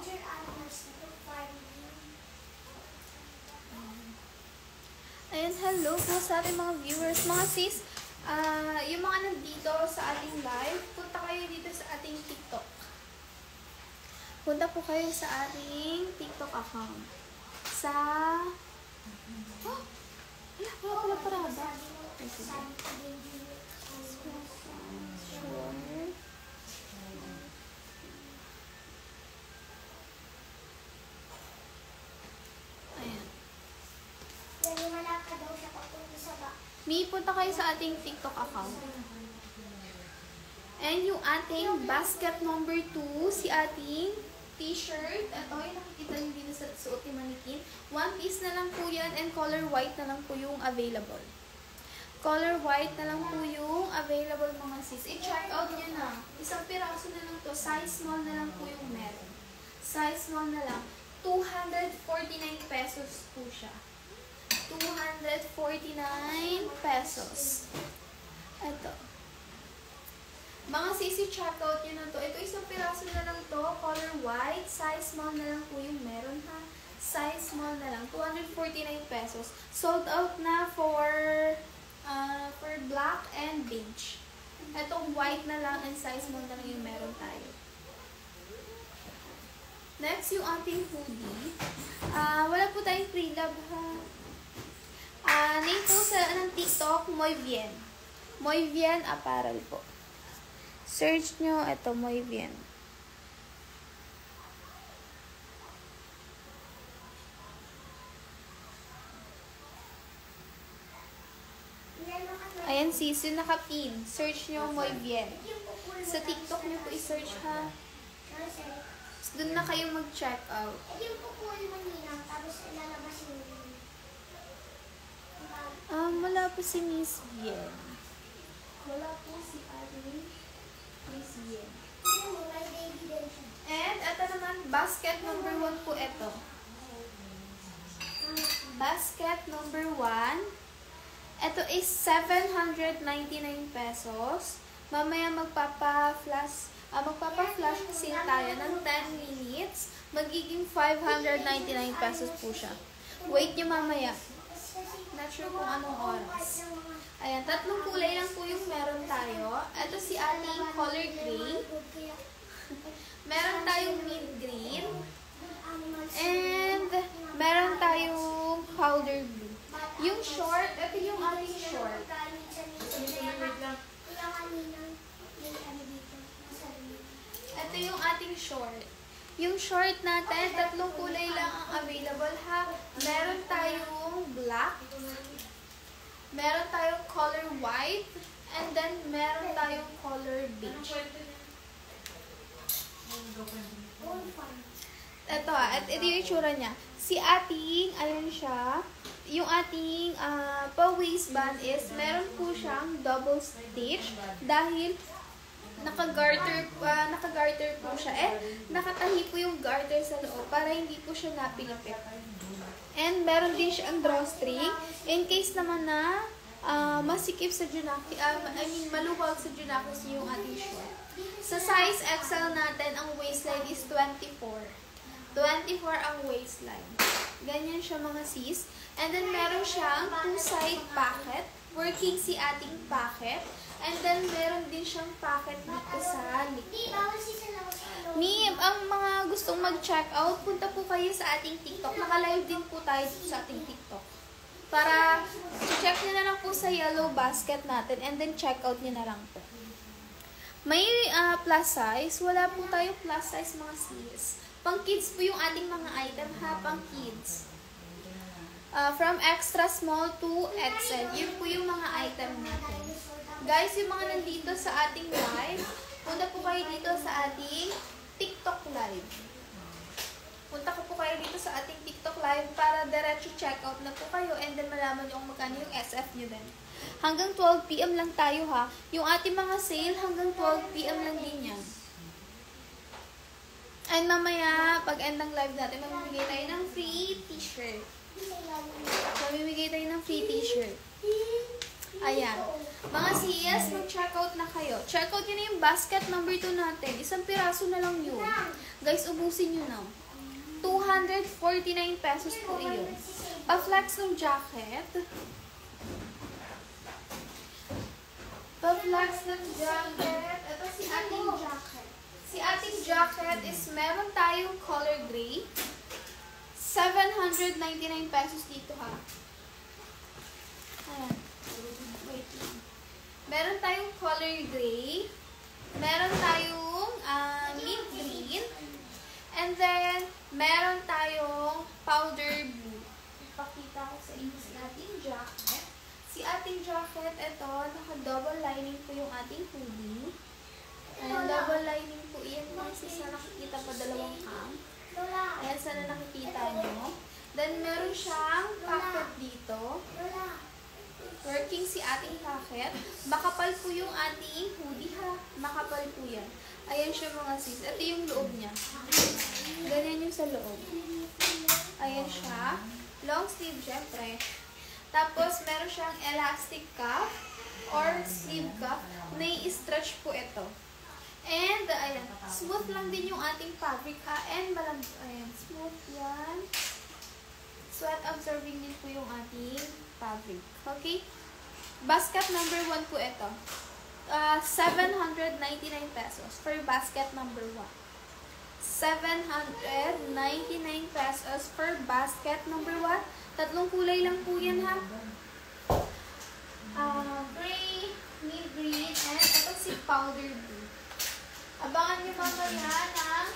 Ayan, hello po sa ating mga viewers. Mga sis, yung mga nandito sa ating live, punta kayo dito sa ating TikTok. Punta po kayo sa ating TikTok account. Sa... Oh! Wala pala parada. Sure. May punta kayo sa ating TikTok account. And yung ating basket number 2, si ating t-shirt. Ito, yung nakikita nyo dito sa suot ni Manikin. One piece na lang po yan and color white na lang po yung available. Color white na lang po yung available mga sis. I-check out nyo na. Isang piraso na lang to. Size small na lang po yung meron. Size small na lang. 249 pesos po siya. 249 pesos. Ito. Mga sisi, check out nyo na to. Ito isang piraso na lang to. Color white. Size small na lang po yung meron ha. Size small na lang. 249 pesos. Sold out na for black and beige. Itong white na lang and size small na lang yung meron tayo. Next, yung ating hoodie. Wala po tayong pre-love ha. Name po sa ng TikTok, Moyvien. Moyvien Apparel po. Search nyo, ito, Moyvien. Ayan sis, yung naka-pin. Search nyo, Moyvien. Sa TikTok nyo po i-search ha. Doon na kayo mag-check out. Yung po po yung maninang, tapos ilalabas yung wala po si Miss Vien. Wala po si Miss Vien. And ito naman, basket number 1 po ito. Basket number 1. Ito is 799 pesos. Mamaya magpapa-flash sale tayo ng 10 minutes. Magiging 599 pesos po siya. Wait nyo mamaya. Not sure kung anong oras. Ayan, tatlong kulay lang po yung meron tayo. Ito si ating color gray. Meron tayong mint green. And meron tayong powder blue. Yung short, ito yung ating short. Ito yung ating short. Yung short natin, tatlong kulay lang ang available ha. Meron tayong black, meron tayong color white, and then meron tayong color beige. Ito ito yung itsura niya. Si ating, ayun siya, yung ating pa-waistband is, meron po siyang double stitch dahil naka-garter po siya. Nakatahi po yung garter sa loob para hindi po siya napilipit. And meron din siyang drawstring in case naman na masikip sa junaki, maluwag sa junaki yung ating short. Sa size XL natin, ang waistline is 24. 24 ang waistline. Ganyan siya mga sis. And then meron siyang 2-side pocket. Working si ating pocket. And then, meron din siyang pocket dito sa likod. Ang mga gustong mag-check out, punta po kayo sa ating TikTok. Naka-live din po tayo sa ating TikTok. Para check nyo na lang po sa yellow basket natin and then check out nyo na lang po. May plus size. Wala po tayo plus size mga sis. Pang kids po yung ating mga item ha. Pang kids. From extra small to XL. Yun po yung mga item natin. Guys, yung mga nandito sa ating live, punta po kayo dito sa ating TikTok live. Punta po kayo dito sa ating TikTok live para diretso check out na po kayo and then malaman nyo kung magkano yung SF nyo din. Hanggang 12 PM lang tayo ha. Yung ating mga sale hanggang 12 PM lang din yan. And mamaya, pag end ng live natin, mamimigay tayo ng free t-shirt. Mamimigay tayo ng free t-shirt. Ayan. Mga CS, mag-checkout na kayo. Checkout nyo na yung basket number 2 natin. Isang piraso na lang yun. Guys, ubusin nyo na. 249 pesos po yun. Pa-flex ng jacket. Pa-flex ng jacket. Ito si ating jacket. Si ating jacket is meron tayong color gray. 799 pesos dito ha. Ayan. Wait lang. Meron tayong color gray. Meron tayong mint green. And then, meron tayong powder blue. Ipakita ko sa inyo si ating jacket. Si ating jacket, ito, naka-double lining po yung ating hoodie. Ayan, double lining po yan. Kasi sa nakikita pa dalawang cam. Ayan, sana nakikita nyo. Then, meron siyang pocket dito. Working si ating pocket. Makapal po yung ating hoodie ha. Makapal po yan. Ayan siya mga sis. Ito yung loob niya. Ganyan yung sa loob. Ayan siya. Long sleeve, syempre. Tapos, meron siyang elastic cuff or sleeve cuff. Nai-stretch po ito. And, ayan. Smooth lang din yung ating fabric ha. And, ayan. Smooth yan. Sweat absorbing din po yung ating fabric. Okay? Basket number 1 po ito. 799 pesos for basket number 1. 799 pesos for basket number 1. Tatlong kulay lang po yan ha. Gray, mint green, and ito si powder blue. Abangan nyo mamaya ng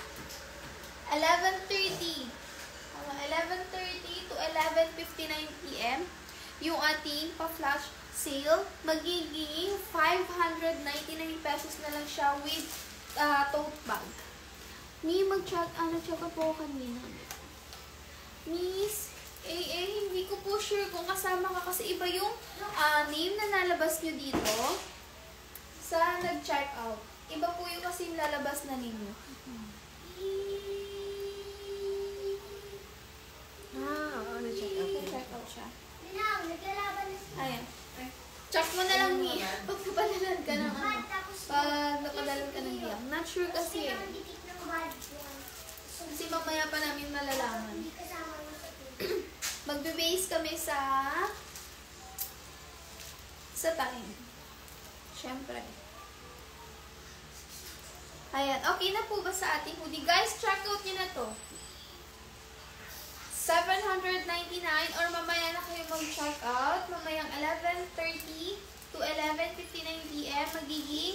11:30. 11:30 to 11:59 p.m. yung ating pa-flash sale. Magiging 599 pesos na lang siya with tote bag. Mag-check po kanina. Miss, hindi ko po sure kung kasama ka kasi iba yung name na nalabas nyo dito sa nag-check out. Iba po yung kasi yung lalabas na name nyo. Check out. Check out siya. Ayan. Check mo na lang niya. Pag napadalan ka ng pag napadalan ka ng niya. Not sure kasi eh. Kasi mamaya pa namin malalaman. Magbe-base kami sa time. Siyempre. Ayan. Okay na po ba sa ating hoodie? Guys, check out nyo na to. 799 or mamaya na kayo mag-check out. Mamayang 11:30 to 11:59 p.m. Magiging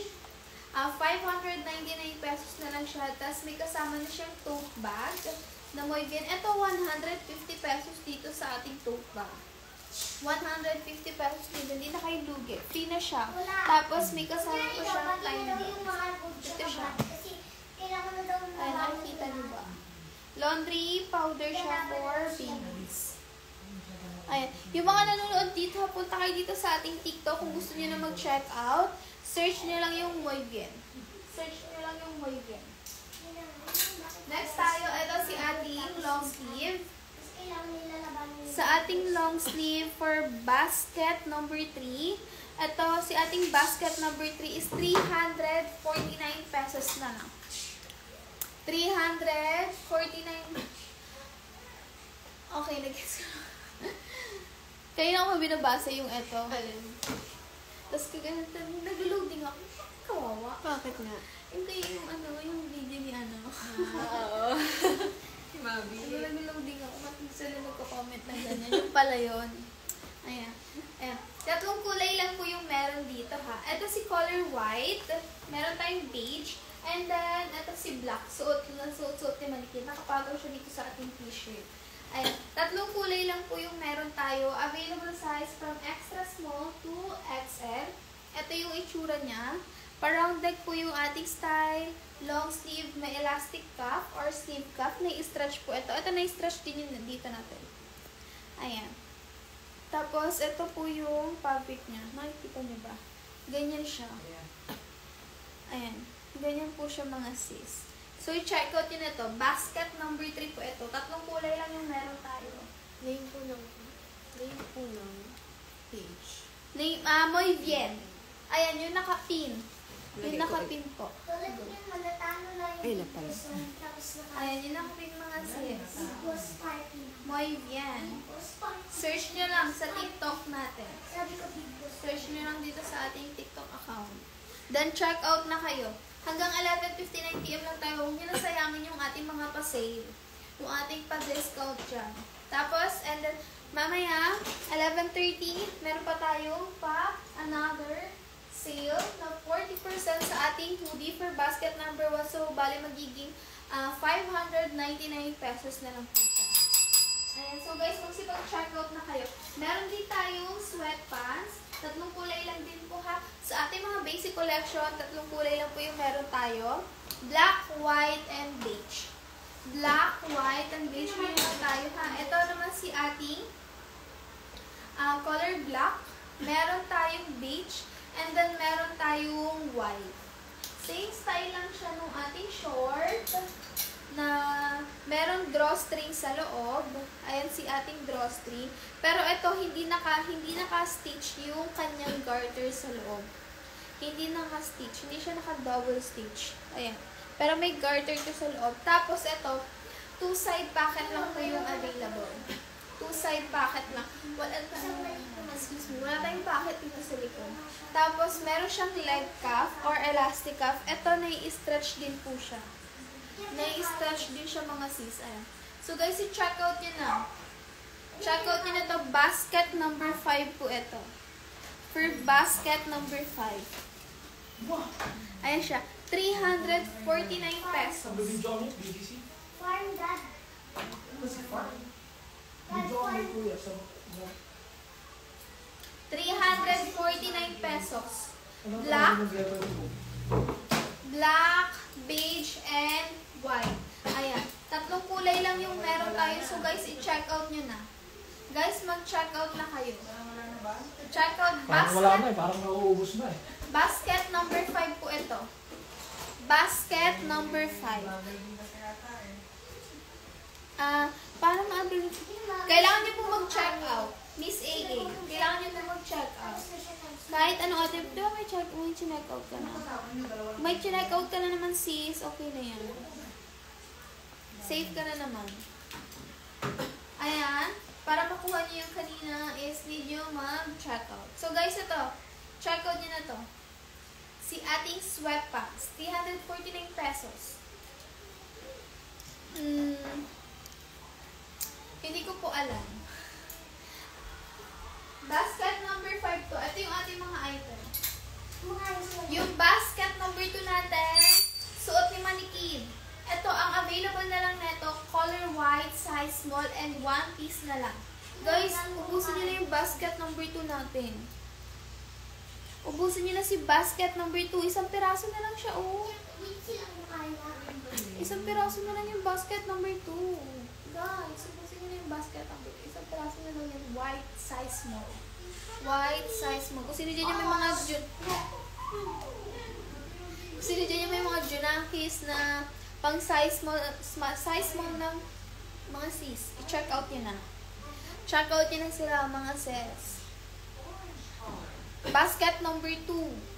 599 pesos na lang siya. Tapos may kasama na siyang tote bag na Moyvian. Ito 150 pesos dito sa ating tote bag. 150 pesos dito. Hindi na kayo lugi. Free na siya. Tapos may kasama ko siyang time. Ito siya. Ay, nakikita niyo ba? Laundry powder siya for babies. Ayan. Yung mga nanonood dito, punta kayo dito sa ating TikTok kung gusto niyo na mag-check out. Search niyo lang yung Moyvian. Search niyo lang yung Moyvian. Next tayo, ito si ating long sleeve. Sa ating long sleeve for basket number 3, ito si ating basket number 3 is 349 pesos na lang. 349. Okay, nag-guess ko. Kaya na ako binabasa yung eto. Tapos kaganito, nag-loading ako. Kawawa. Bakit nga? Hindi yung video ni Oo. Si Mabi. Nag-loading ako. Matag sila nagko-comment na ganyan. Yung pala yun. Ayan. Ayan. Tatlong kulay lang po yung meron dito ha. Ito si color white. Meron tayong beige. And then, ito si black. Suot ni Manikit. Nakapagaw siya dito sa ating t-shirt. Ayan. Tatlong kulay lang po yung meron tayo. Available size from extra small to XL. Ito yung itsura niya. Pa-round neck po yung ating style. Long sleeve, may elastic cuff or sleeve cuff. Na-stretch po ito. Ito na-stretch din yung dito natin. Ayan. Tapos, ito po yung fabric niya. Makikita niyo ba? Ganyan siya. Ayan. Ganyan po siya mga sis. So, i-check out yun ito. Basket number 3 po ito. Tatlong kulay lang yung meron tayo. Name po ng page. Name, Moyvian. Ayan, yung nakapin. Yung nakapin po. Tulad yun, manatano na yung Ay, napala. tapos Ayan, yung nakapin mga sis. was party. Muy bien. Was party. Search nyo lang sa TikTok natin. Sabi ko, big boss. Search nyo lang dito sa ating TikTok account. Then, check out na kayo. Hanggang 11:59 PM lang tayo. Huwag nyo nasayangin yung ating mga pa-sale. Yung ating pa-discount dyan. Tapos, and then, mamaya, 11:30, meron pa tayong another sale na 40% sa ating hoodie for basket number 1. So, bali magiging 599 pesos na lang po siya. Ayan. So, guys, magsipag-checkout na kayo. Meron din tayong sweatpants. 3 kulay lang din po ha. Sa ating mga basic collection, 3 kulay lang po yung meron tayo. Black, white, and beige. Black, white, and beige meron tayo ha. Ito naman si ating color black. Meron tayong beige. And then, meron tayong white. Same style lang siya nung ating short na meron drawstring sa loob. Ayan si ating drawstring. Pero ito, hindi naka-stitch yung kanyang garter sa loob. Hindi naka-stitch. Hindi siya naka-double stitch. Ayan. Pero may garter to sa loob. Tapos ito, 2-side pocket lang po yung available. 2-side pocket lang. Wala tayong pocket dito sa likod. Tapos, meron siyang leg cuff or elastic cuff. Ito, nai-stretch din po siya. Nai-stretch din siya mga sis. Ayan. So, guys, i-check out nyo na. Check out nyo na ito. Basket number 5 po ito. For basket number 5. Ayan siya. 349 pesos. Farm dad. Dad, farm. 349 pesos. Black, beige, and white. Ayan. 3 kulay lang yung meron tayo. So, guys, i-check out nyo na. Guys, mag-check out na kayo. Check out Parang wala na basket. parang nauubos na Basket number 5 po ito. Basket number 5. Paano ma-ability? Kailangan nyo po mag-check out. Miss AA, kailangan nyo po mag-check out. Kahit ano, ate, di ba may check out ka na? May check out ka na naman, sis. Okay na yan. Safe ka na naman. Ayan. Para makuha nyo yung kanina is need nyo mag-check out. So, guys, ito. Check out nyo na to. Si ating sweatpants. 349 pesos. Hindi ko po alam. Basket number 5 to. Ito yung ating mga item. Yung basket number 2 natin, suot ni Manikin. Ito, ang available na lang neto, color white, size small, and 1 piece na lang. Guys, ubusin nyo na yung basket number 2 natin. Ubusin nyo na si basket number 2. Isang piraso na lang siya, oh. Isang piraso na lang yung basket number 2. Guys, ubusin nyo na yung basket number 2. Isang piraso na lang yung white, size small. White, size small. Kung sino dyan yung may mga may mga junakis na pang size small ng mga sis. I-check out nyo na. Check out nyo na sila, mga sis. Basket number 2.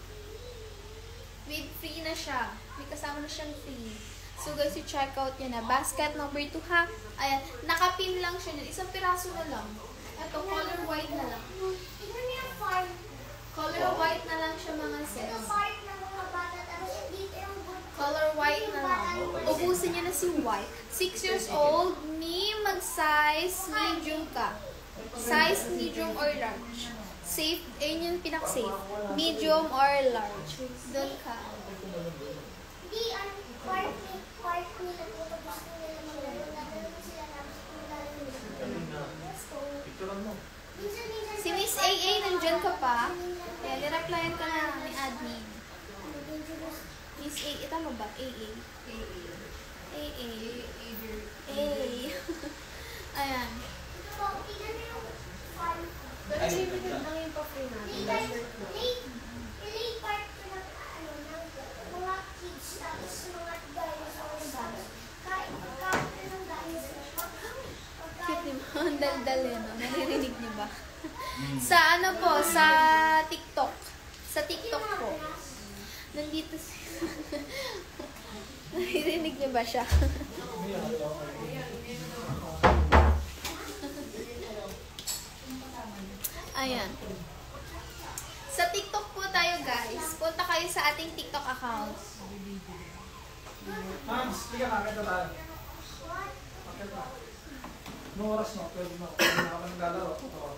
With free na siya. May kasama na siyang free. So guys, i-check out nyo na. Basket number 2 ha. Ayan. Nakapin lang siya. Isang piraso na lang. Ito, color white na lang. Tignan niyo yung farm. Color white na lang siya, mga sis. Ito farm ng mga bata. Tapos dito yung good. Color white na lang. Ubusin niya na si white. 6 years old, mag-size medium ka. Size medium or large. Safe, yun yung pinak-safe. Medium or large. Doon ka. Hindi, farm nila po. Tapos nila maglaro. Lalaro sila tapos maglalaro nila. Let's go. Minsan, Si Miss AA, nandyan ka pa. Kaya nireplyan ka na ni admin. Miss AA, tama ba? AA. AA. Ayan. Ito po, tignan niyo yung farm. Pero limited lang yung pa-free natin. Late part ko ng mga kids tapos mga dinosaurs tapos kain ng dinosaurs. Cute ni mo. Ang dal-dal yun. No? Naririnig niyo ba? Sa ano po? Sa TikTok. Sa TikTok po. Nandito si... Naririnig niyo ba siya? Ayan. Sa TikTok po tayo, guys. Punta kayo sa ating TikTok account. Ma'am, sige na, kaya tayo. Bakit ba? Anong oras no? 12 no? Kaya na ka naglalaro.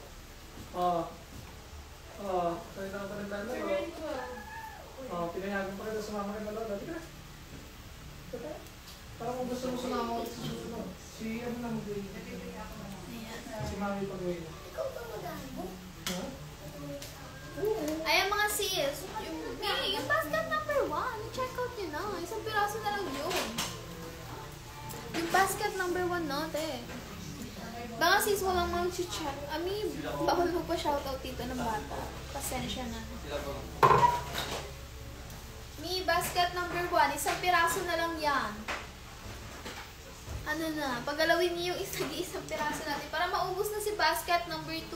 Kaya na ka naglalaro. Pinayagan pa kita sumama kayo nalaro. Dati ka. Parang kung gusto mo sumama ko sa susunod. Si ano lang mag-gawin. Si Mami pag-gawin. Ikaw ba mag-ano? Ha? Ayan mga sis. Yung basket number 1. Check out nyo na. Isang piraso na lang yun. Yung basket number 1 natin. Baka sis walang mag-check. Bawal mo pa shoutout dito ng bata. Pasensya na. Basket number 1. Isang piraso na lang yan. Ano na, paggalawin niyo yung isang piraso natin para maubos na si basket number 2.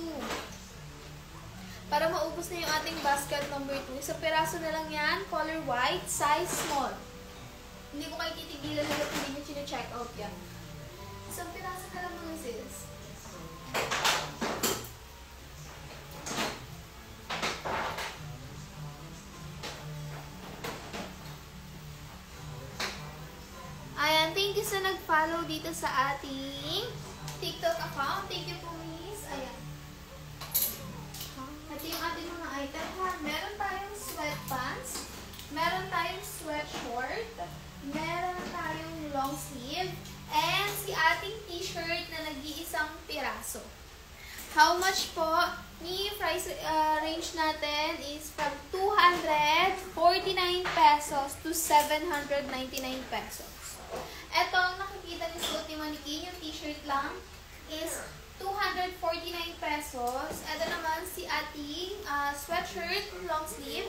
Para maubos na yung ating basket number 2. Isang piraso na lang yan, color white, size small. Hindi ko kayo titigilan na hindi nyo chine-check out yan. Isang piraso na lang mga sis. Ayan, thank you sa nag-follow dito sa ating TikTok account. Thank you po, miss. Ayan. Ito yung ating mga item ha. Meron tayong sweatpants, meron tayong sweatshirt, meron tayong long sleeve, and si ating t-shirt na nag-iisang piraso. How much po? Price range natin is from 249 pesos to 799 pesos. Ito, ang nakikita ni suot ni Manikin, yung t-shirt lang, is 249 pesos. Ito naman si ating sweatshirt, long sleeve,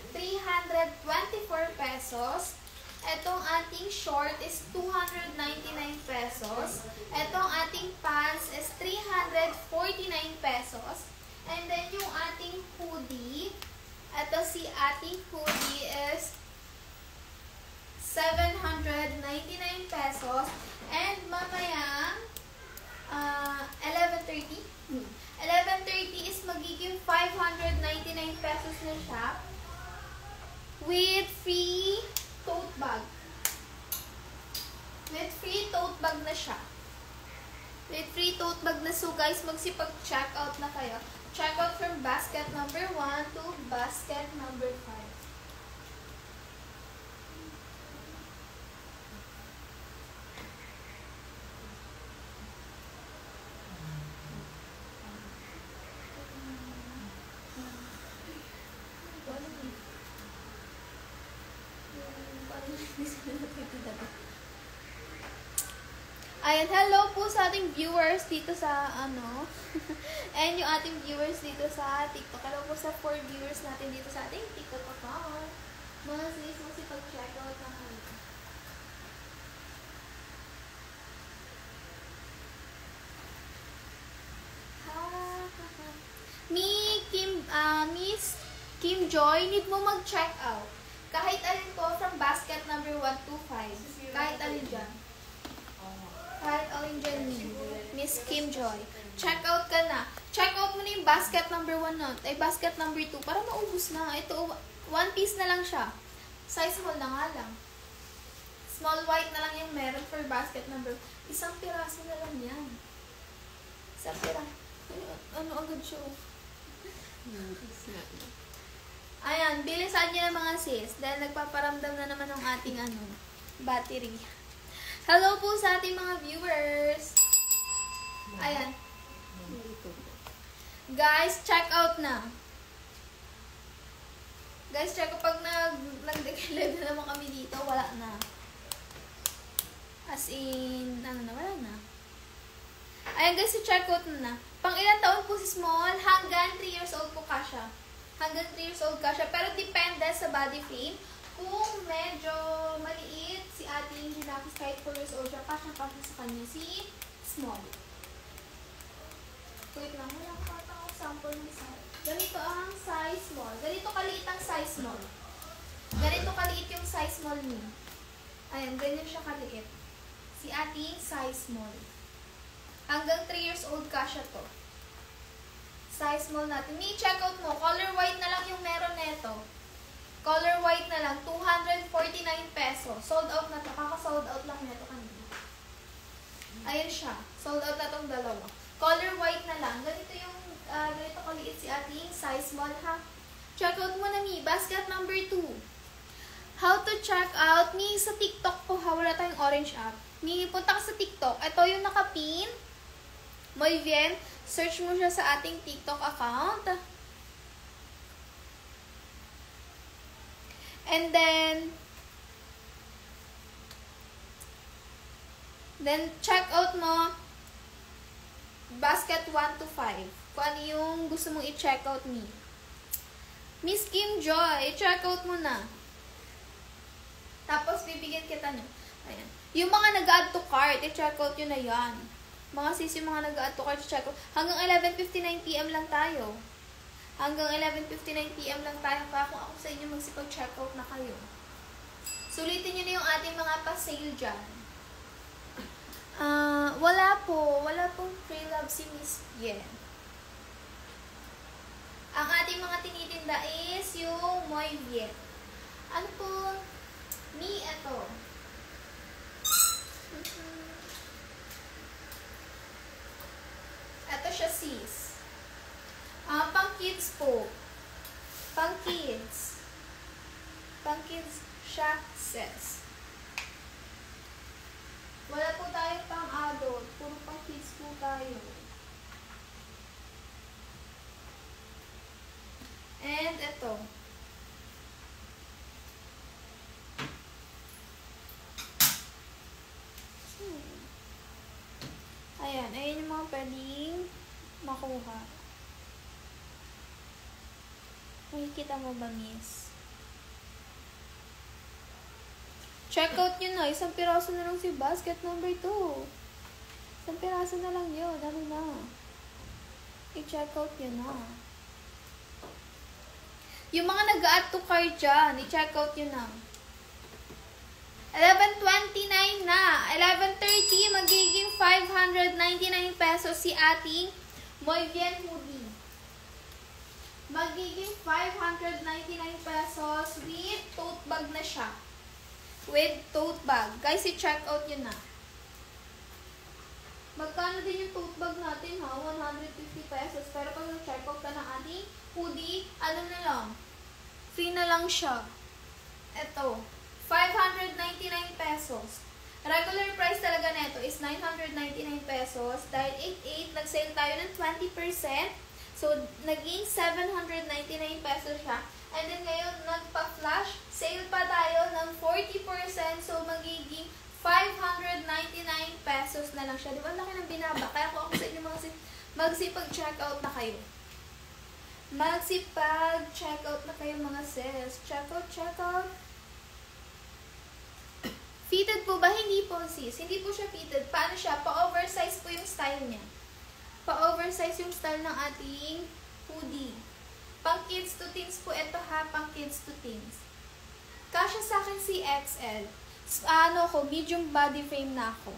324 pesos. Itong ating short is 299 pesos. Itong ating pants is 349 pesos. And then yung ating hoodie, ito si ating hoodie is 799 pesos. And mamaya 11:30 is magiging 599 pesos na siya with free tote bag. With free tote bag na siya. With free tote bag na. So guys, magsipag-check out na kayo. Check out from basket number 1 to basket number 5. Ayan, hello po sa ating viewers dito sa and yung ating viewers dito sa TikTok. Hello po sa 4 viewers natin dito sa ating TikTok account. Mga sis, masipag-check out na kayo. Miss Kim Joy, need mo mag-check out. Kahit alin po from basket number 1 to 5. Kahit alin dyan. Kahit alin dyan, Miss Kim Joy. Check out ka na. Check out mo na yung basket number 1 na. Ay, basket number 2. Para maubos na. Ito, one piece na lang siya. Size small na nga lang. Small white na lang yung meron for basket number. Isang piraso na lang yan. Isang piraso. Ano agad siya? Ayan, bilisan niyo na mga sis. Dahil nagpaparamdam na naman ng ating battery. Hello po sa ating mga viewers. Ayan. Guys, check out na. Guys, check out. Pag nag-declare na naman kami dito, wala na. As in, wala na. Ayan guys, check out na. Pang ilang taon po si Small? Hanggang 3 years old po ka siya. Hanggang 3 years old ka siya. Pero depende sa body frame. Kung medyo maliit si ating Hinakis kahit 4 years old siya, kasya sa kanya si Small. Wait lang, wala pa ata ako sample ng isa. Ganito ang size small. Ganito kaliit ang size small. Ganito kaliit yung size small ni. Ayan, ganyan siya kaliit. Si ating size small. Hanggang 3 years old ka siya to. Size small natin. May check out mo. Color white na lang yung meron neto. Color white na lang. 249 pesos. Sold out na to. Kaka-sold out lang neto kanina. Ayan siya. Sold out na tong dalawa. Color white na lang. Ganito yung ganito kaliit si ating size small ha. Check out mo na Mi. Basket number 2. How to check out. Mi, sa TikTok po ha. Wala tayong orange app. Mi, punta ka sa TikTok. Ito yung nakapin. Muy bien. Search mo siya sa ating TikTok account. And then check out mo basket 1 to 5. Kung ano yung gusto mong i-check out ni. Miss Kim Joy, i-check out mo na. Tapos bibigyan kita nyo. Ayan. Yung mga nag-add to cart, i-check out yun na yan. Mga sis, yung mga nag-add to cart, i-check out. Hanggang 11:59 PM lang tayo. Hanggang 11:59 PM lang tayo. Kaya kung ako sa inyo magsipag-check out na kayo. Sulitin nyo na yung ating mga pa-sale dyan. Wala pong free love si Miss Yen. Ang ating mga tinitinda is yung Muy Bien. Ano po? Mi, eto. Eto siya sis. Pang kids po. Pang kids. Pang kids siya sis. Wala po tayo pang adult. Puro pang kids po tayo. And ito. Ayan. Ayan yung mga pwedeng makuha. Makikita mo ba, miss? Check out nyo na. Isang piraso na lang si basket number 2. Isang piraso na lang yun. Ano na? I-check out nyo na. Yung mga nag-add to cart dyan, i-check out nyo na. 11:29 na. 11:30, magiging 599 pesos si ating Muy Bien hoodie. Magiging 599 pesos with tote bag na siya. With tote bag. Guys, i-check out yun na. Magkano din yung tote bag natin ha? 150 pesos. Pero pag nag-check out ka ng ating hoodie, ano na lang? Free na lang siya. Ito. 599 pesos. Regular price talaga neto is 999 pesos. Dahil 8.8, nag-sale tayo ng 20%. So, naging 799 pesos siya. And then ngayon, nagpa-flash sale pa tayo ng 40%. So, magiging 599 pesos na lang siya. Di ba? Laki ng binaba. Kaya kung ako sa inyo mga magsipag-checkout na kayo. Magsipag-checkout na kayo mga sis. Checkout. Fitted po ba? Hindi po sis. Hindi po siya fitted. Paano siya? Pa-oversize po yung style niya. Pa-oversize yung style ng ating hoodie. Pang kids to teens po ito ha. Pang kids to teens. Kasya sa akin si XL. Medium body frame na ako.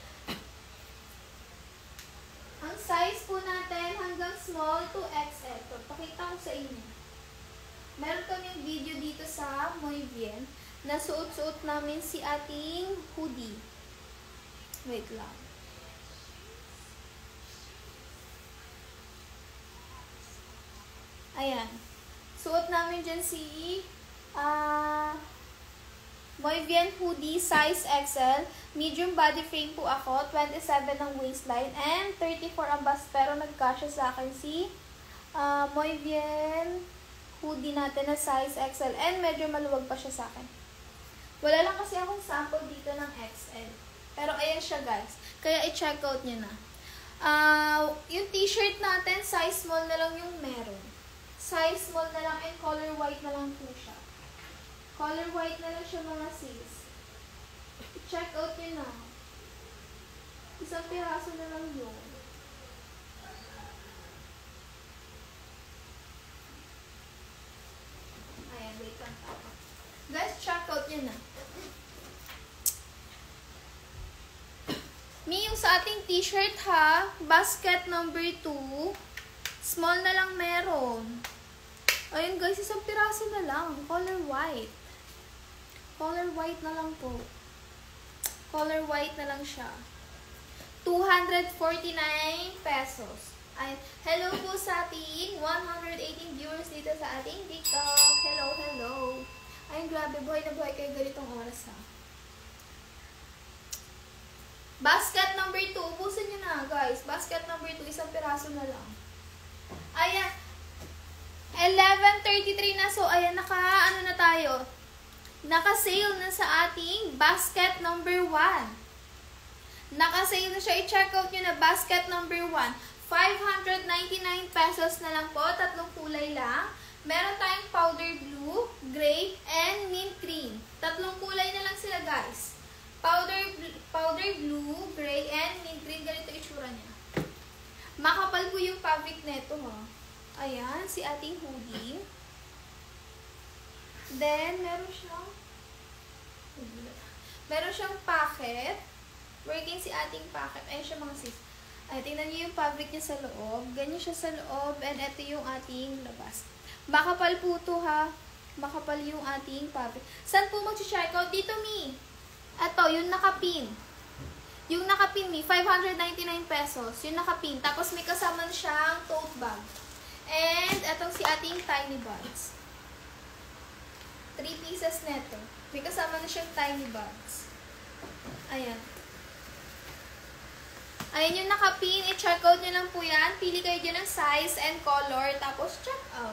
Ang size po natin hanggang small to XL. So, pakita ko sa inyo. Meron kaming video dito sa Muy Bien. Nasuot-suot namin si ating hoodie. Wait lang. Ayan. Suot namin dyan si Muy Bien hoodie, size XL. Medium body frame po ako. 27 ang waistline and 34 ang bust. Pero nagkasya sa akin si Muy Bien hoodie natin na size XL. And medyo maluwag pa siya sa akin. Wala lang kasi akong sample dito ng XL. Pero ayan siya guys. Kaya i-check out nyo na. Yung t-shirt natin, size small na lang yung meron. Size small na lang and color white na lang po siya. Color white na lang siya mga sis. I-check out nyo na. Isang piraso na lang yun. sa ating t-shirt ha. Basket number 2. Small na lang meron. Ayun guys, isang piraso na lang. Color white. Color white na lang po. Color white na lang siya. 249 pesos. Ay, hello po sa ating 118 viewers dito sa ating TikTok. Hello, hello. Ay, grabe, buhay na buhay kayo ganitong oras ha. Basket number 2. Ubusin nyo na, guys. Basket number 2, isang piraso na lang. Ayan. 11:33 na. So, ayan, ano na tayo. Naka-sale na sa ating basket number 1. Naka-sale na siya. I-check out nyo na basket number 1. 599 pesos na lang po. 3 kulay lang. Meron tayong powder blue, gray, and mint green. 3 kulay na lang sila, guys. Powder blue, gray, and mint green. Ganito itsura niya. Makapal po yung fabric neto, ha. Ayan, si ating hoodie. Then, meron siyang packet. Working si ating packet. Ayan siya, mga sis. Ay, tingnan niyo yung fabric niya sa loob. Ganyan siya sa loob. And ito yung ating labas. Makapal po ito, ha. Makapal yung ating fabric. Saan po mag-check out? Dito, Mi. Ito, yung nakapin. Yung nakapin, Mi. 599 pesos. Yung nakapin. Tapos may kasama siyang tote bag. And itong si ating tiny bags. 3 pieces neto. May kasama na siyang tiny bags. Ayan. Ayan yung nakapin. I-check out nyo lang po yan. Pili kayo dyan ng size and color. Tapos check out.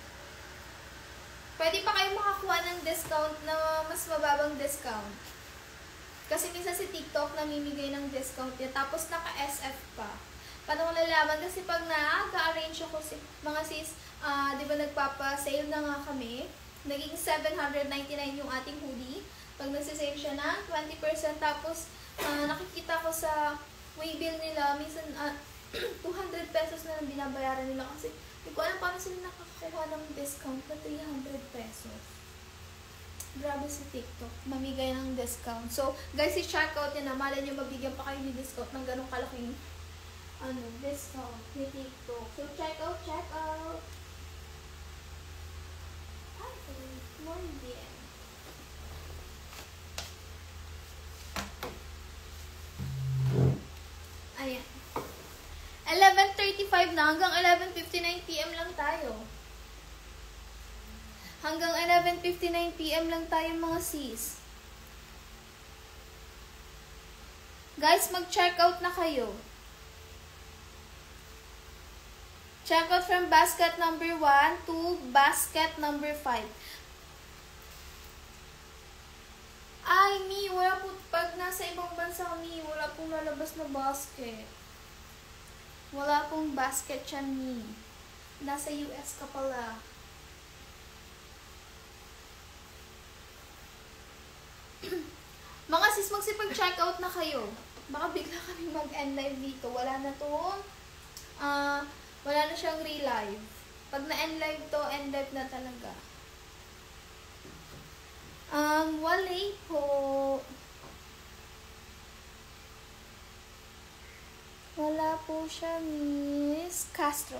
Pwede pa kayo makakuha ng discount na mas mababang discount. Kasi minsan si TikTok namimigay ng discount yan. Tapos naka-SF pa. Paano ko nalaman? Kasi pag nag-arrange ako mga sis, di ba nagpapa-sale na nga kami. Naging 799 yung ating hoodie. Pag nagsisave siya ng 20%. Tapos nakikita ko sa waybill nila, minsan 200 pesos na lang binabayaran nila kasi hindi ko alam paano sila nakakakuha ng discount na 300 pesos. Grabe si TikTok, mamigay ng discount. So, guys, i-check out nyo na. Malay nyo, mabigyan pa kayo ng discount ng ganong kalaking discount ni TikTok. So, check out, check out. Ay, more bien. Ayan. 11:35 na. Hanggang 11:59 PM lang tayo. Hanggang 11:59 PM lang tayo, mga sis. Guys, mag-check out na kayo. Check out from basket number 1 to basket number 5. Ay, Mi, wala po, pag nasa ibang bansa, Mi, wala pong lalabas na basket. Wala pong basket yan, Mi. Nasa US ka pala. Mga sis, magsipag-check out na kayo. Baka bigla kami mag-end live dito. Wala na to. Wala na siyang re-live. Pag na-end live to, end live na talaga. Wala po. Wala po siya, Miss Castro.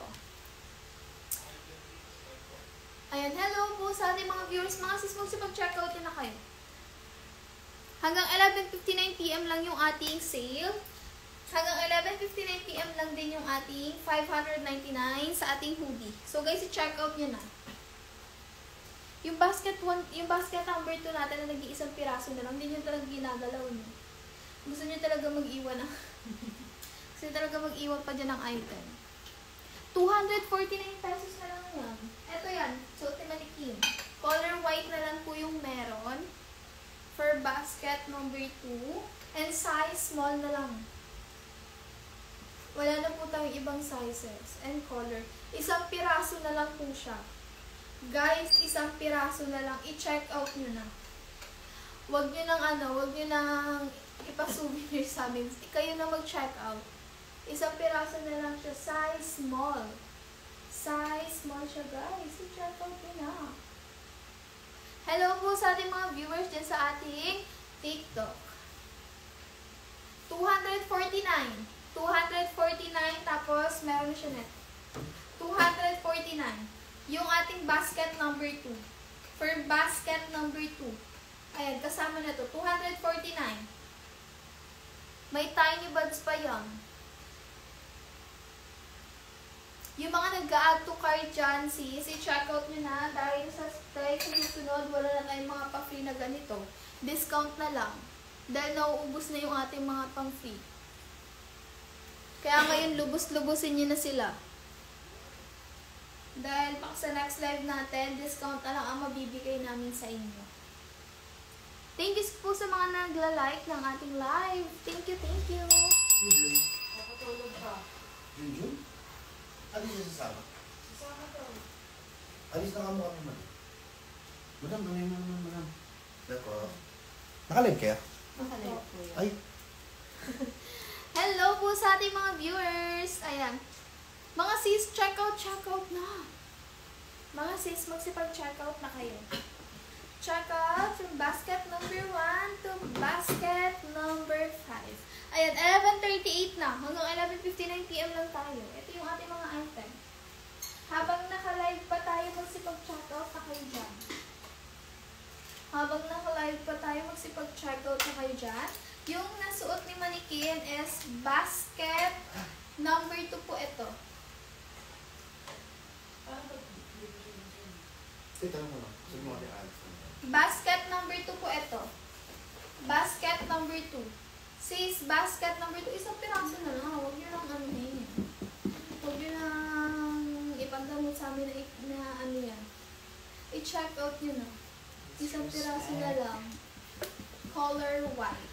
Ayan, hello po sa ating mga viewers. Mga sis, magsipag-check out na kayo. Hanggang 11:59 PM lang yung ating sale. Hanggang 11:59 PM lang din yung ating 599 sa ating hoodie. So guys, i-check out nyo na. Yung basket number 2 natin na nag-iisang piraso na lang, hindi nyo talaga ginagalaw nyo. Gusto nyo talaga mag-iwan na. Gusto nyo talaga mag-iwan pa dyan ng item. 249 pesos na lang yan. Ito yan, suot ni Manikin. Color white na lang po yung meron. For basket number 2. And size small na lang. Wala na po tayong ibang sizes and color. Isang piraso na lang po siya. Guys, isang piraso na lang. I-check out nyo na. Huwag nyo nang ipasouvenir sa amin. Kayo na mag-check out. Isang piraso na lang siya. Size small. Size small siya, guys. I-check out nyo na. Hello po sa ating mga viewers dyan sa ating TikTok. 249. 249, tapos meron na siya net. 249. Yung ating basket number 2. For basket number 2. Ayan, kasama na to. 249. May tiny buds pa yan. Yung mga nag-a-add to cart dyan, sis, i-check out nyo na dahil sa susunod, wala na tayong mga pa-free na ganito. Discount na lang. Dahil nauubos na yung ating mga pang-free. Kaya ngayon, lubos-lubusin nyo na sila. Dahil sa next live natin, discount na lang ang mabibigay namin sa inyo. Thank you po sa mga nagla-like ng ating live. Thank you, thank you. Nakatulog pa. Junjun? Alis na sasama? Sasama to. Alis na ka mo kami, madam. Madam, gawin mo naman, madam. Dako. Nakalive kaya? Makalive po yan. Ay, Hello po sa ating mga viewers. Ayan. Mga sis, check out na. Mga sis, magsipag-check out na kayo. Check out from basket number 1 to basket number 5. Ayan, 11:38 na. Hanggang 11:59 PM lang tayo. Ito yung ating mga item. Habang naka-live pa tayo, magsipag-check out na kayo dyan. Habang naka-live pa tayo, magsipag-check out na kayo dyan. Yung nasuot ni Manikin is basket number 2 po ito. tita mo lang. Sige mo, alis. Basket number 2 po ito. Basket number 2. Sis, basket number 2. Isang piraso na lang. Huwag nyo lang ano yun. Huwag nyo lang ipagdamot sa amin na ano yan. I-check out nyo na. Isang piraso na lang. Color white.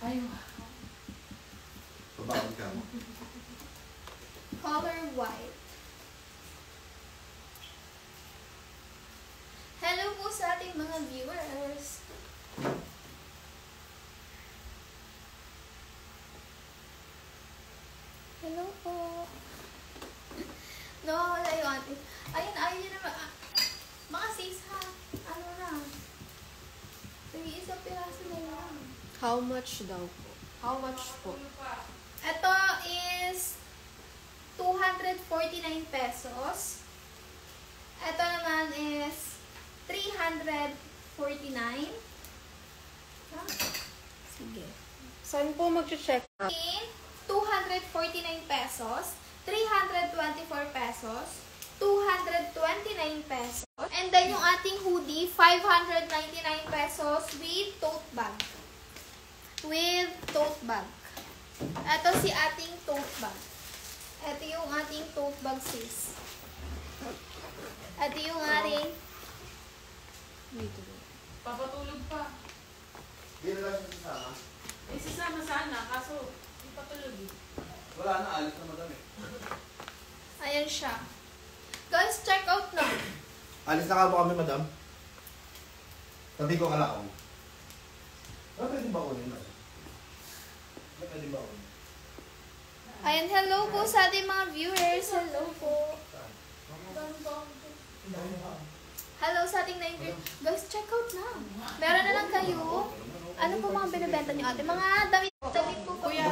Babawag ka mo. Color white. Hello po sa ating mga viewers. Hello po. No, wala yung ating. Ayun, ayun yun naman. Mga sis ha. Ano na. Sige, isang piraso na lang. How much daw po? How much po? Ito is 249 pesos. Ito naman is 349. Ha? Sige. Saan po mag-check up? In 249 pesos, 324 pesos, 229 pesos, and then yung ating hoodie, 599 pesos with tote bag. With tote bag. Ito si ating tote bag. Ito yung ating tote bag, sis. Ito yung ating Dito. Papatulog pa. Di na lang siya sasama? Eh, sasama sana, kaso di patulog eh. Wala na, alis na madam eh. ayan siya. Guys, check out na. Alis na ka po kami, madam. Tabi ko kalakaw. Ano pwede ba kunin, madam? Ano pwede ba kunin? Ayan, hello po sa ating mga viewers. Hello po. Hello sa ating na-interview. Guys, check out na. Meron na lang kayo. Ano po mga binibenta niyo ate? Mga damit po po. Kuya.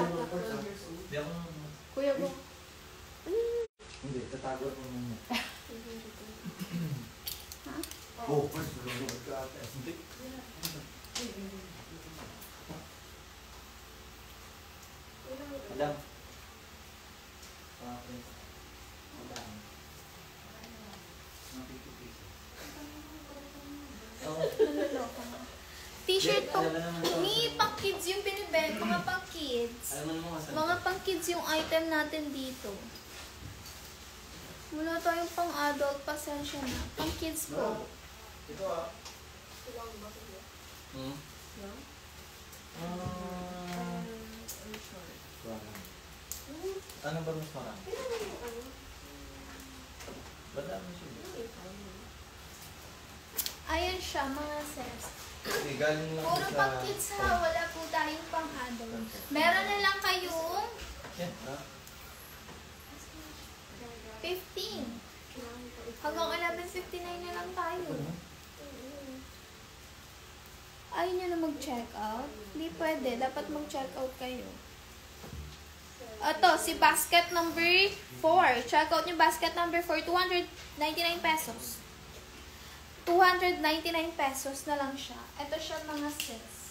Kuya mo. Hindi, tatago mo muna. Ha? Oh, first, nalunod ka ate. Hindi. Madam. T-shirt po. Ni pang kids yung binibenta. Mga pang kids. Mga pang kids yung item natin dito. Wala tayong pang adult. Pasensya na. Pang kids po. Ito ah. Ano ba mas marami? Ba't namin siya? Ayan siya, mga sis. Okay, galing lang Puro sa... pang kids ha. Wala po tayong pang adult. Meron na lang kayong Yan, ha? 15. Hanggang 11:59 na lang tayo. Ayaw nyo na mag-check out? Hindi pwede. Dapat mag-check out kayo. Ito, si basket number 4. Check out yung basket number 4. 299 pesos. 299 pesos na lang siya. Ito siya mga sis.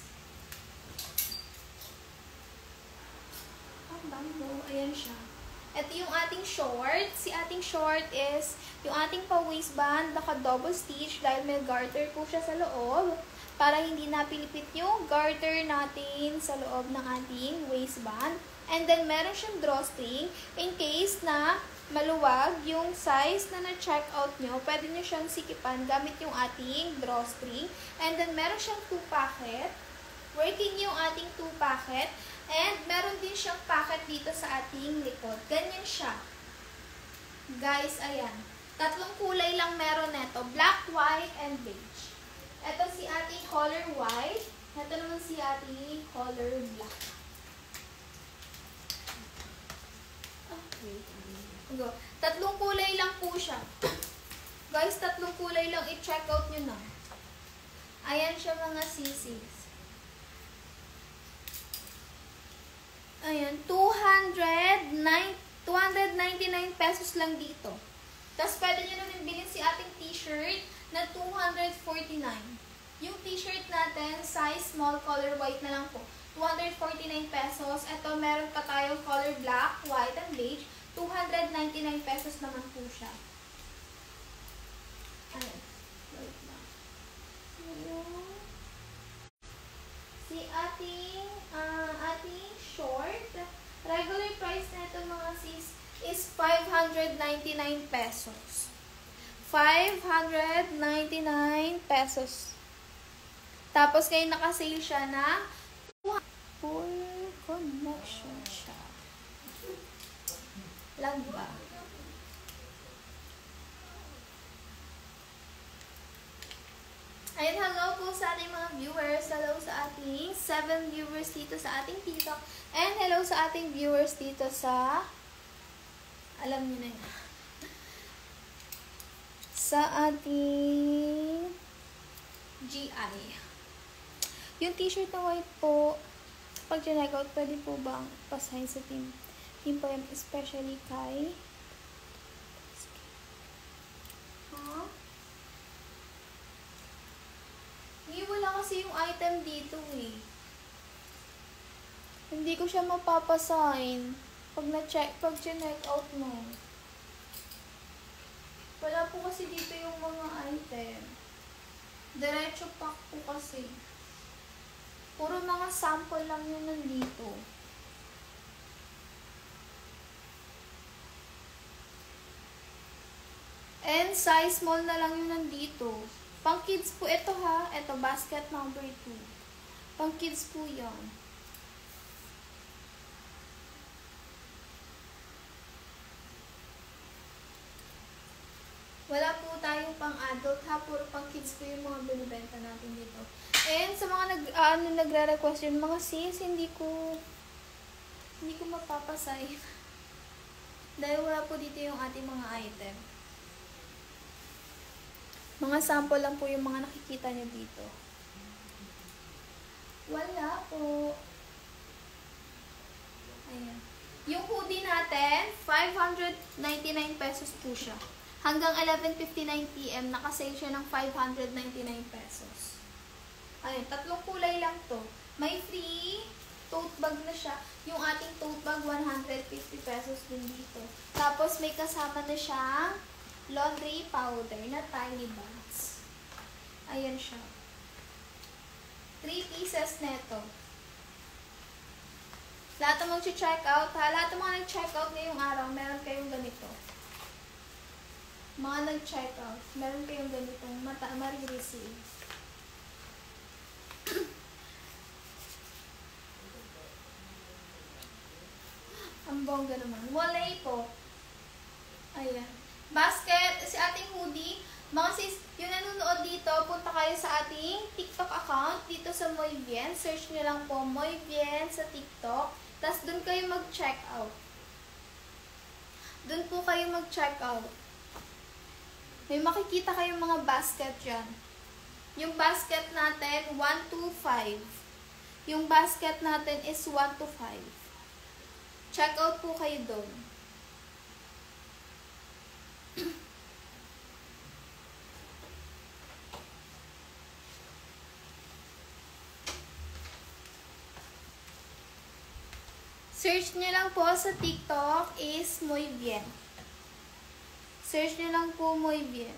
Ang bango. Ayan siya. Ito yung ating short. Si ating short is yung ating pa-waistband, naka-double stitch dahil may garter po siya sa loob para hindi napilipit yung garter natin sa loob ng ating waistband. And then, meron siyang drawstring in case na maluwag yung size na na-check out nyo. Pwede nyo siyang sikipan gamit yung ating drawstring. And then, meron siyang 2 pocket. Working yung ating 2 pocket. And meron din siyang pocket dito sa ating likod. Ganyan siya. Guys, ayan. 3 kulay lang meron neto. Black, white, and beige. Ito si ating color white. Ito naman si ating color black. Okay. Go. 3 kulay lang po siya. Guys, 3 kulay lang. I-check out nyo na. Ayan siya mga sisis. Ayan, 299 pesos lang dito. Tapos pwede nyo na rin bilhin si ating t-shirt na 249. Yung t-shirt natin, size small, color white na lang po. 249 pesos. Ito, meron pa tayong color black, white, and beige. 299 pesos naman po siya. Ayan. Wait lang. Si ating short, regular price na ito mga sis is 599 pesos. 599 pesos. Tapos ngayon naka-sale siya na full connection siya. Lag ba? Ayun, hello po sa ating mga viewers. Hello sa ating 7 viewers dito sa ating TikTok. And hello sa ating viewers dito sa... Alam niyo na yun. Sa ating... GI. Yung t-shirt na white po, pag check out, pwede po bang pasahin sa team? Team po yan, especially kay... Huh? Wala kasi yung item dito eh. Hindi ko siya mapapasign pag check out mo. Wala po kasi dito yung mga item. Diretso pack po kasi. Puro mga sample lang yun nandito. And size small na lang yun nandito. Pang kids po ito ha. Ito, basket number 2. Pang kids po yan. Wala po tayong pang adult ha. Puro pang kids po yung mga binibenta natin dito. And sa mga nagre-request yun, mga sis, hindi ko mapapasay. Dahil wala po dito yung ating mga item. Mga sample lang po yung mga nakikita nyo dito. Wala po. Ayan. Yung hoodie natin, 599 pesos po siya. Hanggang 11:59 PM, nakasale siya ng 599 pesos. Ayan, 3 kulay lang to. May free tote bag na siya. Yung ating tote bag, 150 pesos din dito. Tapos may kasama na siyang laundry powder na tiny bags. Ayan siya. 3 pieces neto. Lahat ng mag-check out, ha? Lahat ng mga nag-check out ngayong araw, meron kayong ganito. Mga nag-check out, meron kayong ganitong marireceive. Ang bongga naman. Walay po. Ayan. Basket, si ating hoodie. Mga sis, yung nanonood dito, punta kayo sa ating TikTok account dito sa Moyvien. Search nyo lang po Moyvien sa TikTok. Tapos doon kayo mag-check out. Doon po kayo mag-check out. May makikita kayong mga basket dyan. Yung basket natin, 1 to 5. Yung basket natin is 1 to 5. Check out po kayo doon. Search nyo lang po sa TikTok is Muy Bien. Search nyo lang po Muy Bien.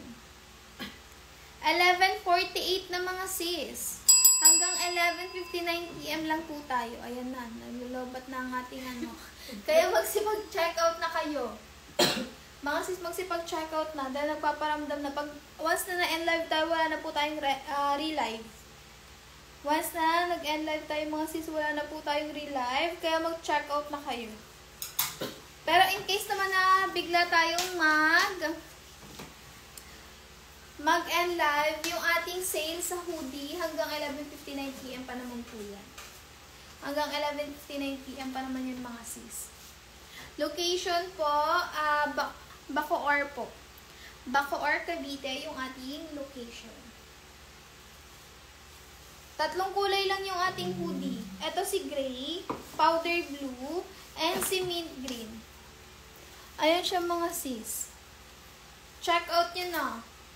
11:48 na mga sis. Hanggang 11:59 PM lang po tayo. Ayan na, naglulubat na ang ating ano. Kaya magsipag-check out na kayo. Mga sis, magsipag-check out na dahil nagpaparamdam na pag once na na-end live tayo, wala na po tayong re-live. Once na nag-end live tayo mga sis, wala na po tayong re-live. Kaya mag-check out na kayo. Pero in case naman na bigla tayong mag-end live, yung ating sale sa hoodie hanggang 11:59 PM pa naman po yan. Hanggang 11:59 PM pa naman yun mga sis. Location po, Bacoor po. Bacoor, Cavite yung ating location. 3 kulay lang yung ating hoodie. Ito si gray, powder blue, and si mint green. Ayan siya mga sis. Check out nyo na.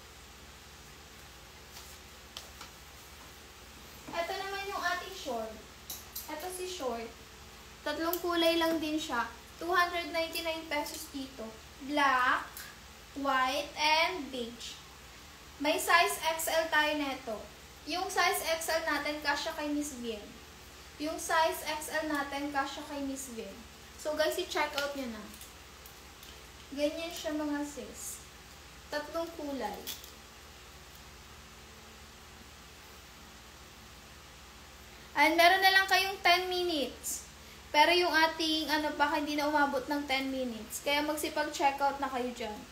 Ito naman yung ating short. Ito si short. 3 kulay lang din siya. 299 pesos dito. Black, white, and beige. May size XL tayo neto. Yung size XL natin, kasya kay Miss Bien. Yung size XL natin, kasya kay Miss Bien. So guys, i-check out nyo na. Ganyan siya mga sis. 3 kulay. And meron na lang kayong 10 minutes. Pero yung ating, baka hindi na umabot ng 10 minutes. Kaya magsipag-check out na kayo dyan.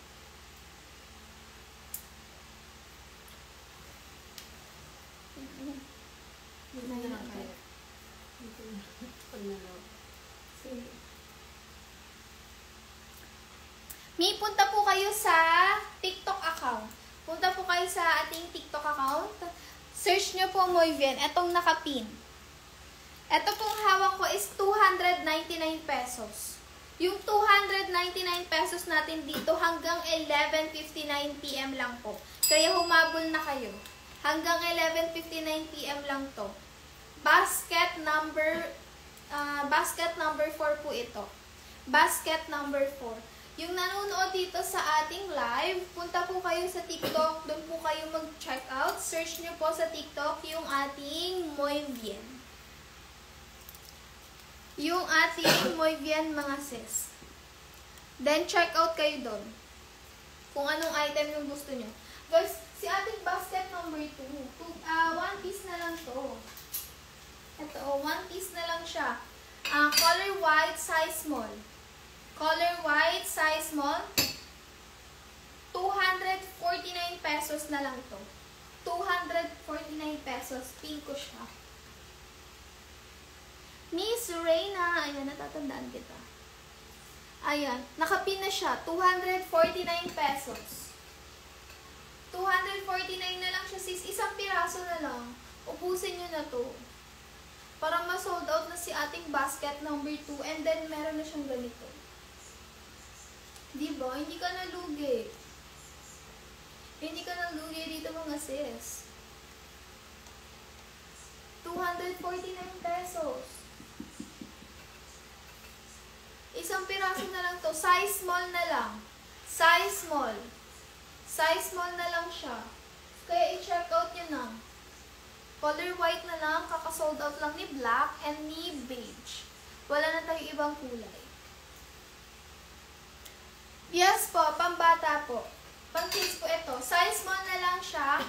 May punta po kayo sa TikTok account. Punta po kayo sa ating TikTok account. Search nyo po Muy Bien. Etong nakapin. Ito pong hawak ko is 299 pesos. Yung 299 pesos natin dito hanggang 11:59 PM lang po. Kaya humabol na kayo. Hanggang 11:59 PM lang to. Basket number 4 po ito. Basket number 4. Yung nanonood dito sa ating live, punta po kayo sa TikTok. Doon po kayo mag-check out. Search nyo po sa TikTok yung ating Muy Bien. Yung ating Muy Bien mga sis. Then, check out kayo doon. Kung anong item yung gusto nyo. Guys, si ating basket number 2. 1 piece na lang to. Ito, 1 piece na lang siya. Color white, size small. Color white, size small. 249 pesos na lang to. 249 pesos. Pink ko siya. Miss Reyna. Ayan, natatandaan kita. Ayan, nakapin na siya. 249 pesos. 249 na lang siya, sis. Isang piraso na lang. Ubusin nyo na to. Para ma-sold out na si ating basket number 2. And then, meron na siyang ganito. Diba? Hindi ka nalugi. Hindi ka nalugi dito mga sis. 249 pesos. Isang piraso na lang to. Size small na lang. Size small. Size small na lang siya. Kaya i-check out nyo na. Color white na lang. Kaka-sold out lang ni black and ni beige. Wala na tayo ibang kulay. Yes po, pambata po. Pang kids po ito. Size small na lang siya.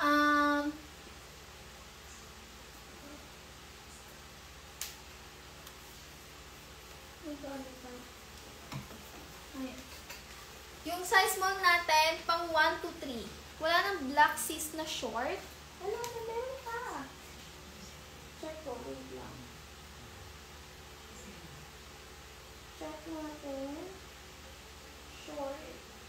Yung size small natin, pang 1 to 3. Wala nang black sis na short. Wala na, meron pa. Check ko, wait lang. Check natin. Short.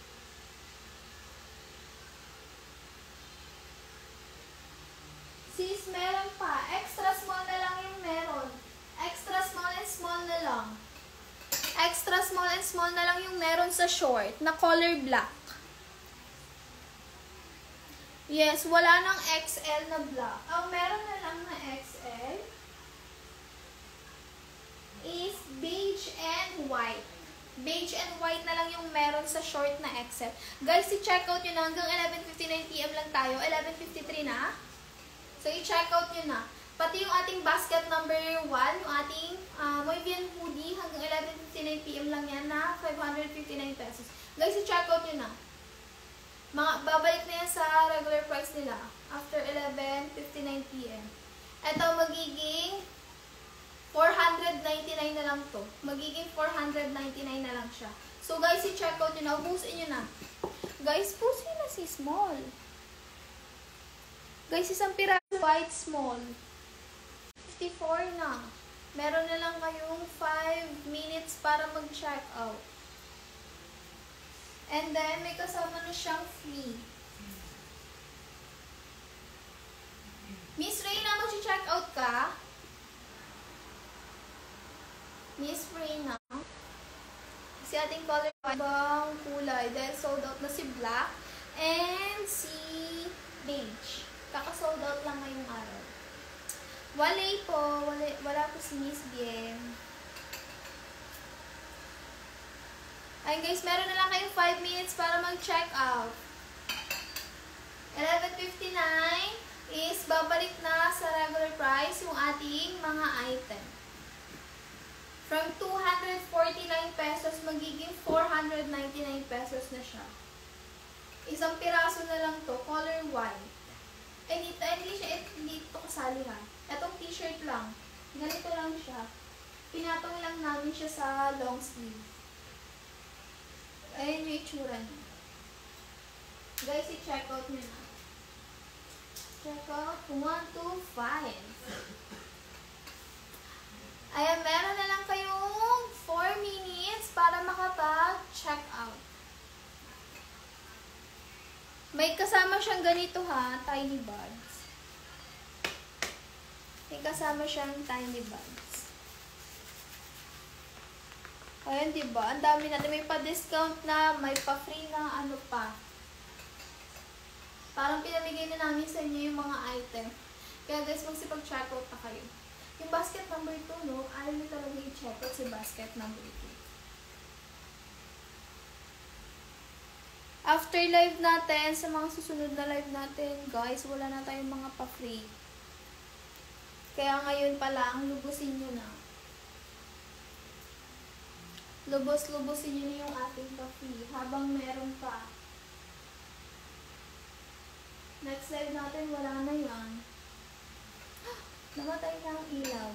Sis, meron pa. Extra small na lang yung meron. Extra small and small na lang. small and small na lang yung meron sa short na color black. Yes, wala nang XL na black. Ang meron na lang na XL is beige and white. Beige and white na lang yung meron sa short na XL. Guys, i-checkout nyo na. Hanggang 11:59 PM lang tayo. 11:53 na. So, i-checkout nyo na. Pati yung ating basket number 1, yung ating Moivian hoodie, hanggang 11:59 PM lang yan na 559 pesos. Guys, i-checkout nyo na. Babalik na yan sa regular price nila after 11:59 PM. Ito, magiging 499 na lang to. Magiging 499 na lang siya. So, guys, i-check out nyo na. Ubusin nyo na. Guys, pusin na si small. Guys, isang piraso white small. 54 na. Meron na lang kayong 5 minutes para mag-check out. And then, may kasama na siyang free. Miss Reyna, mag-check out ka? Miss Reyna. Si ating color ibang kulay dahil sold out na si black and si beige. Kaka-sold out lang ngayong araw. Wala po si Miss Bien. Ayun guys, meron na lang kayong 5 minutes para mag-check out. 11:59 is babalik na sa regular price yung ating mga item. From 249 pesos, magiging 499 pesos na siya. Isang piraso na lang to, color white. Hindi ito kasali ha. Itong t-shirt lang. Ganito lang siya. Pinatong lang namin siya sa long sleeve. Ayan yung itsura niya. Guys, i-check out nyo na. Check out 1, 2, 5. Ayan, meron na lang kayong 4 minutes para makapag-check out. May kasama siyang ganito ha, tiny buds. May kasama siyang tiny buds. Ayan, diba? Ang dami natin. May pa-discount na, may pa-free na, ano pa. Parang pinamigay na namin sa inyo yung mga item. Kaya guys, magsipag-check out na kayo. Yung basket number 2, no? Ayaw nyo talaga i-check out si basket number 2. After live natin, sa mga susunod na live natin, guys, wala na tayong mga pa-free. Kaya ngayon pa lang, lubusin nyo na. Lubos-lubusin nyo na yung ating pa-free habang meron pa. Next live natin, wala na yan. Namatay na ang ilaw.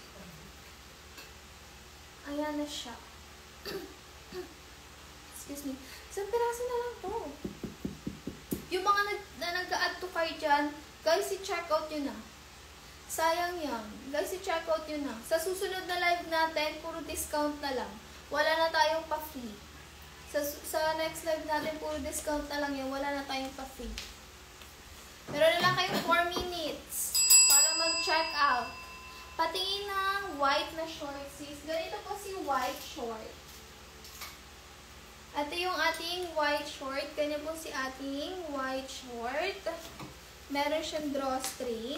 Ayan na siya. Excuse me. Isang piraso na lang to. Yung mga nag-a-add to cart dyan, guys, i-check out nyo na. Sayang yan. Guys, i-check out nyo na. Sa susunod na live natin, puro discount na lang. Wala na tayong pa-free. Sa next live natin, puro discount na lang yan. Wala na tayong pa-free. Meron na lang kayong 4 minutes para mag-check out. Patingin ng white na short, sis. Ganito po si white short. Ito yung ating white short. Ganyan po si ating white short. Meron siyang drawstring.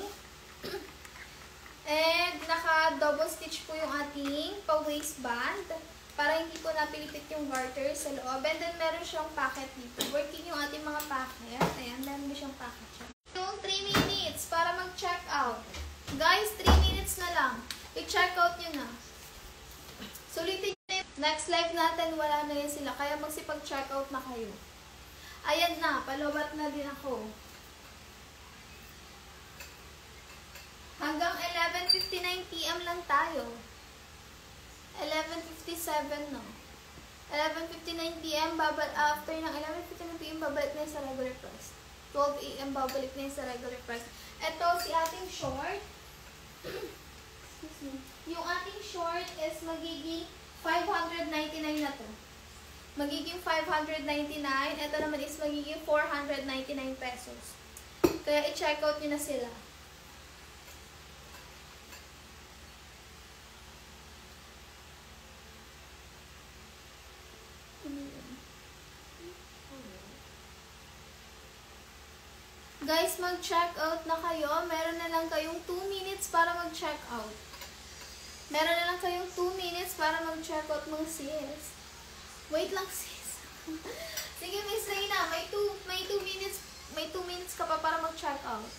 And naka-double stitch po yung ating pa-waistband para hindi po napilipit yung garter sa loob. And then meron siyang pocket dito. Working yung ating mga pocket. Ayan, meron din siyang pocket siya. Yung 3 minutes para mag-check out. Guys, 3 minutes na lang. I-check out nyo na. Sulitin nyo. Next live natin, wala na yan sila. Kaya magsipag-check out na kayo. Ayan na, palobat na din ako. Hanggang 11:59 PM lang tayo. 11:57 no. 11:59 PM, after ng 11:59 PM, babalik na sa regular price. 12 AM, babalik na sa regular price. Ito, si ating short. Excuse me. Yung ating short is magiging 599 na to. Magiging 599. Ito naman is magiging 499 pesos. Kaya i-check out nyo na sila. Guys, mag-check out na kayo. Meron na lang kayong 2 minutes para mag-check out. Meron na lang kayong 2 minutes para mag-check out mga sis. Wait lang sis. Sige, Miss Reyna, may 2 minutes. May 2 minutes ka pa para mag-check out.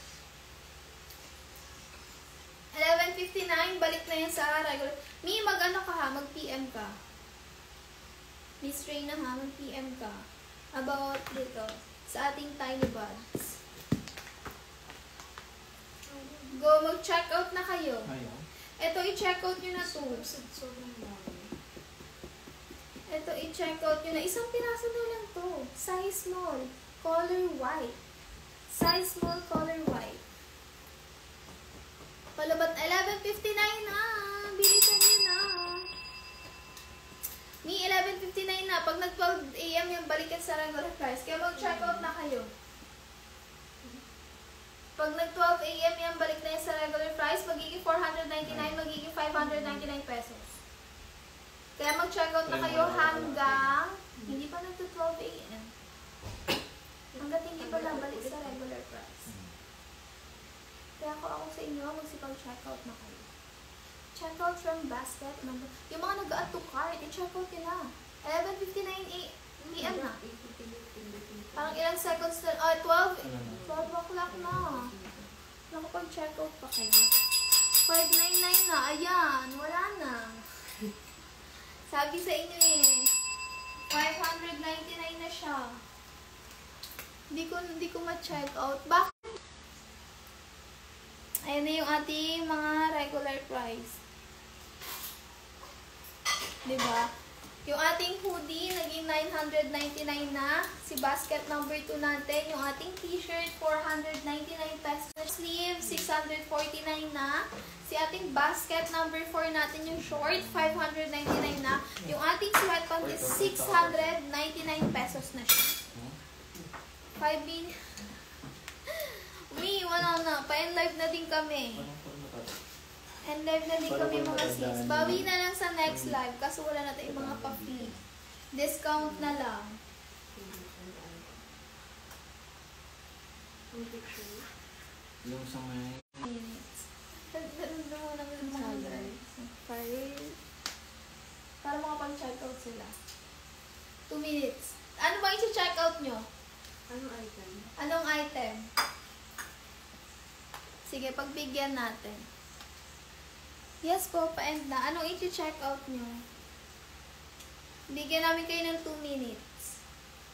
11:59, balik na yan sa regular. Mi, mag-ano ka ha? Mag-PM ka. Miss Reyna ha, mag-PM ka. About dito, sa ating tiny buds. Go, mag-check out na kayo. Ayaw. Ito, i-check out nyo na to. Ito, i-check out nyo na. Isang piraso na lang to. Size small. Color white. Size small, color white. Palabat, 11:59 na. Bilisan nyo na. May 11:59 na. Pag nag-12 AM yung balikan sa regular price. Kaya mag-check out na kayo. Pag nag-12 AM yung balik na yun sa regular price, magiging 499, magiging 599 pesos. Kaya mag-check out na kayo hanggang hindi pa nag-12 AM. Hanggang hindi pa nabalik sa regular price. Kaya ako sa inyo, magsipag-check out na kayo. Check out from basket number. Yung mga nag-add to cart, i-check out yun na. 11:59 PM na. Parang ilang seconds na. 12 o'clock na. Nakapag-check out pa kayo. 599 na. Ayan. Wala na. Sabi sa inyo eh. 599 na siya. Hindi ko ma-check out. Bakit? Ayan na yung ating mga regular price. Diba? Yung ating hoodie, naging 999 na. Si basket number 2 natin. Yung ating t-shirt, 499 pesos. Sleeve, 649 na. Si ating basket number 4 natin, yung short, 599 na. Yung ating sweatpants is 699 pesos na siya. 5 minutes. Uy, wala na. Pa-enlive na din kami. And live na din kami mga sis. Bawi na lang sa next live kasi wala na tayong mga pa-free. Discount na lang. Yung sa may... Minutes. Ganun mo lang yung mga guys. Para makapag-check out sila. 2 minutes. Ano ba yung check out nyo? Anong item? Sige, pagbigyan natin. Yes po, pa-end na. Anong i-check out nyo? Bigyan namin kayo ng 2 minutes.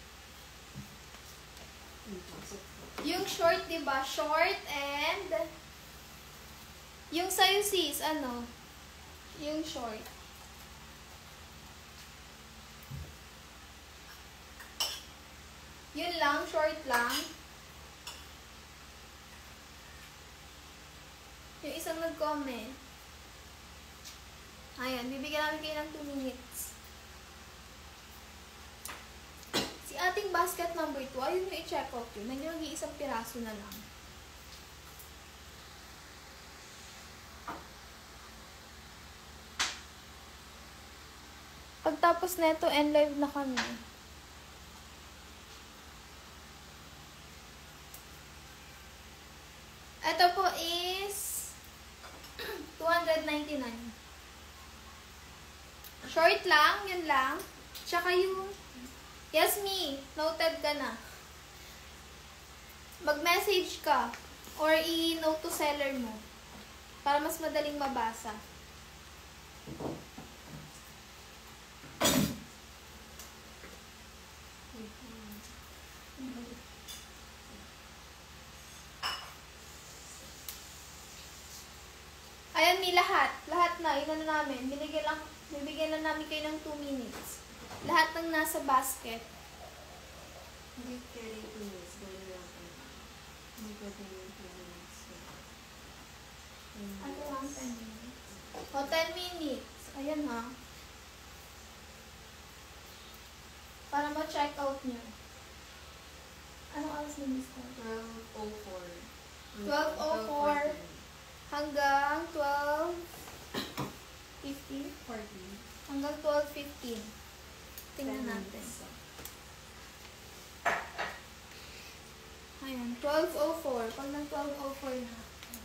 Yung short, diba? Short and... Yung sa'yo sis, ano? Yung short. Yun lang, short lang. Yung isang nag-comment. Ayan, bibigyan namin kayo ng 2 minutes. Si ating basket number 2, ayun yung i-check out yun. Nandiyo nag-iisang piraso na lang. Pagtapos neto, end live na kami. Ito po is 299. Short lang, yun lang. Tsaka yung, yes me, noted ka na. Mag-message ka or i-note to seller mo para mas madaling mabasa. Ayan, may lahat. Lahat na. Yun na namin. Bibigyan lang namin kayo ng 2 minutes. Lahat ng nasa basket. Ano lang 10 minutes? O, 10 minutes. Ayan ha. Para ma-check out nyo. Anong oras na discount? 12:04. 12:04 hanggang 12:50. Hanggang 12:15. Tingnan natin. Ayan. 12:04. Pag ng 12:04 na.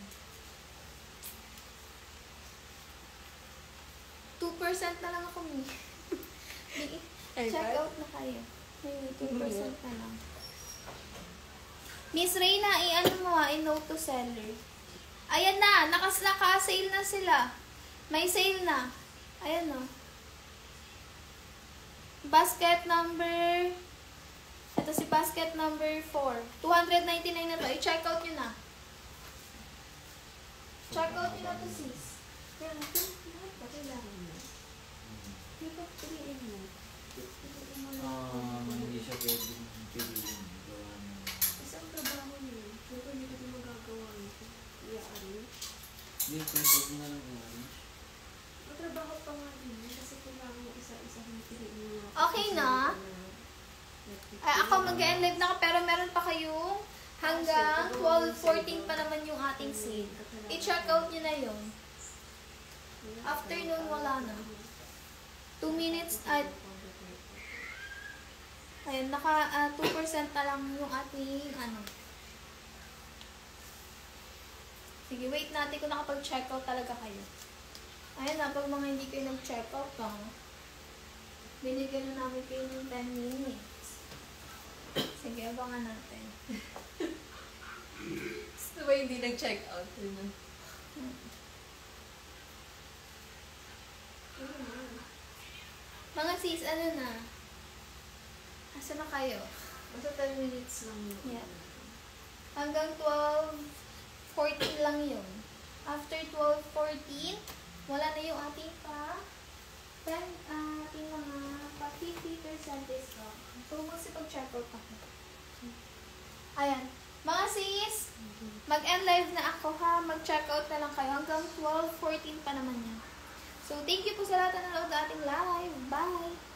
2% na lang ako, Mi. Check out na kayo. May 2% na lang. Miss Reyna, i-ano mo i-note to seller. Ayan na, naka-sale na sila. May sale na. Ayan o. Basket number, ito si basket number 4. 299 na to. I-check out nyo na. Check out nyo na to, sis. Yan, ito. Hindi siya pwedeng piliin. Gawa ng... Isang trabaho niyo. Pero hindi ko din magagawa nito. Iyaan. Hindi, pwede na lang gawin. Matrabaho pa nga din. Kasi kailangan mo isa-isa yung piliin mo. Okay na? Ay, ako mag-end live na ako, pero meron pa kayong hanggang 12:14 pa naman yung ating sale. I-check out nyo na yun. After nun, wala na. 2 minutes at ayun, naka 2% na lang yung ating ano. Sige, wait natin kung nakapag-check out talaga kayo. Ayun na, pag mga hindi kayo nag-check out, binigyan na namin kayo ng 10 minutes. Sige, abangan natin. Gusto ba hindi nag-check out? Mga sis, ano na? Asa na kayo? Basta 10 minutes lang yun. Yeah. Hanggang 12:14 lang yun. After 12:14, wala na yung ating ating mga 50% discount. So, magsipag-check out ako. Ayan. Mga sis, mag-end live na ako ha. Mag-check out na lang kayo. Hanggang 12:14 pa naman yan. So, thank you po sa lahat na nanood na ating live. Bye!